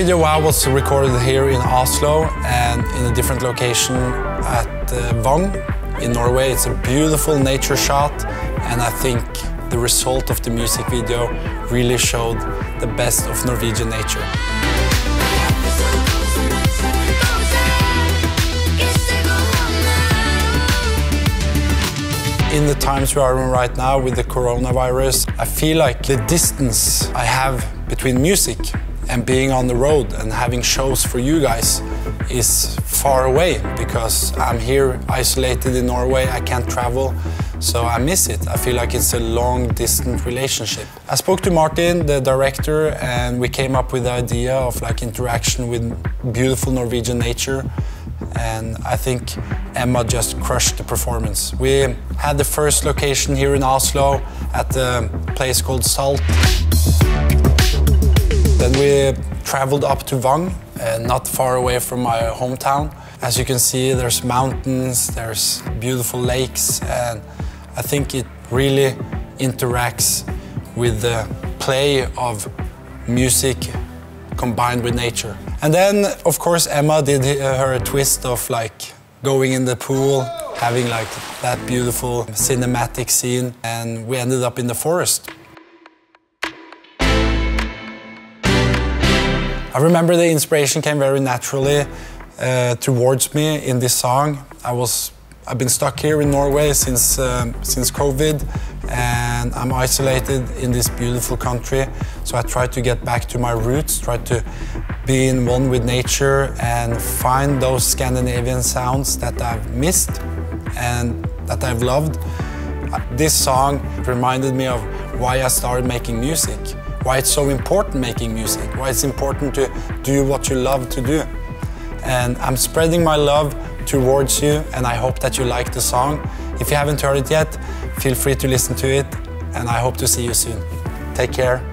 video Wow was recorded here in Oslo and in a different location at Vang in Norway. It's a beautiful nature shot, and I think the result of the music video really showed the best of Norwegian nature. In the times we are in right now with the coronavirus, I feel like the distance I have between music and being on the road and having shows for you guys is far away, because I'm here isolated in Norway, I can't travel, so I miss it. I feel like it's a long-distance relationship. I spoke to Martin, the director, and we came up with the idea of like interaction with beautiful Norwegian nature, and I think Emma just crushed the performance. We had the first location here in Oslo at a place called Salt. Then we traveled up to Vang, not far away from my hometown. As you can see, there's mountains, there's beautiful lakes, and I think it really interacts with the play of music combined with nature. And then, of course, Emma did her twist of like going in the pool, having like that beautiful cinematic scene, and we ended up in the forest. I remember the inspiration came very naturally towards me in this song. I've been stuck here in Norway since COVID, and I'm isolated in this beautiful country. So I tried to get back to my roots, tried to be in one with nature and find those Scandinavian sounds that I've missed and that I've loved. This song reminded me of why I started making music, why it's so important making music, why it's important to do what you love to do. And I'm spreading my love towards you, and I hope that you like the song. If you haven't heard it yet, feel free to listen to it, and I hope to see you soon. Take care.